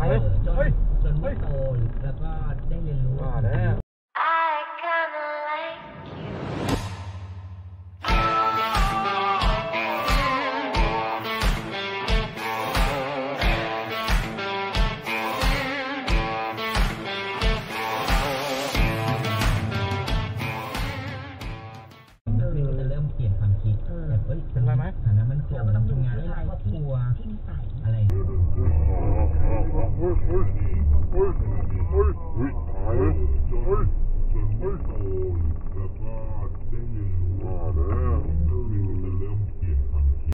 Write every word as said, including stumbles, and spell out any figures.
จนจนเมื่อโตแล้วก็ได้เรียนรู้ว่าเป็นไรไหมฐานะมันคงทำงานให้ครอบครัวอะไร